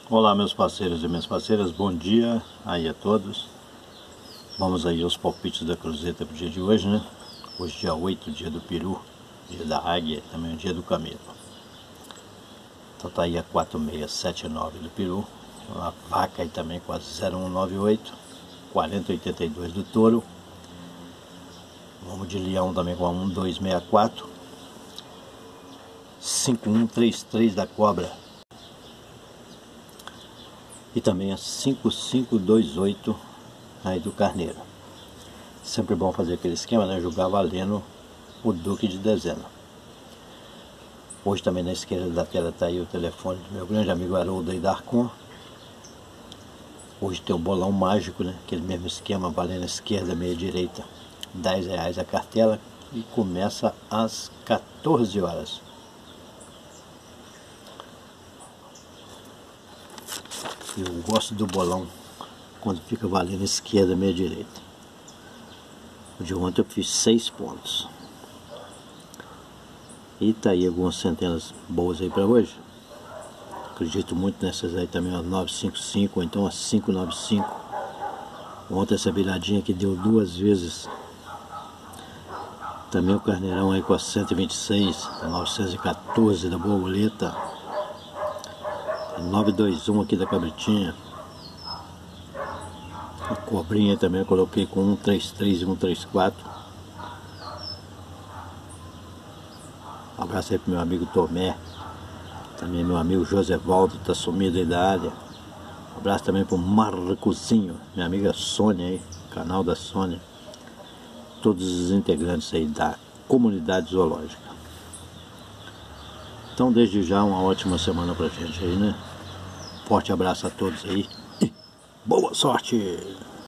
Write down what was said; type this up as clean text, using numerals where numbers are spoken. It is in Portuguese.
Olá meus parceiros e minhas parceiras, bom dia aí a todos. Vamos aí aos palpites da cruzeta pro dia de hoje, né? Hoje dia 8, dia do peru, dia da águia, também o dia do camelo. Então tá aí a 4679 do peru, a vaca aí também com a 0198, 4082 do touro. Vamos de leão também com a 1264, 5133 da cobra. E também a 5528 aí do carneiro. Sempre bom fazer aquele esquema, né? Jogar valendo o Duque de Dezena. Hoje também na esquerda da tela está aí o telefone do meu grande amigo Haroldo aí da Arcon. Hoje tem o bolão mágico, né? Aquele mesmo esquema, valendo a esquerda, meia direita, R$10 a cartela. E começa às 14 horas. Eu gosto do bolão quando fica valendo esquerda, meia direita. O de ontem eu fiz 6 pontos. E tá aí algumas centenas boas aí para hoje. Acredito muito nessas aí também, a 955 ou então a 595. Ontem essa viradinha que deu 2 vezes. Também o carneirão aí com a 126, a 914 da borboleta. 921 aqui da cabritinha. A cobrinha também eu coloquei com 133 e 134. Um abraço aí pro meu amigo Tomé. Também meu amigo José Valdo, tá sumido aí da área. Um abraço também pro Marcozinho, minha amiga Sônia aí, canal da Sônia. Todos os integrantes aí da comunidade zoológica. Então desde já uma ótima semana pra gente aí, né? Forte abraço a todos aí. Boa sorte!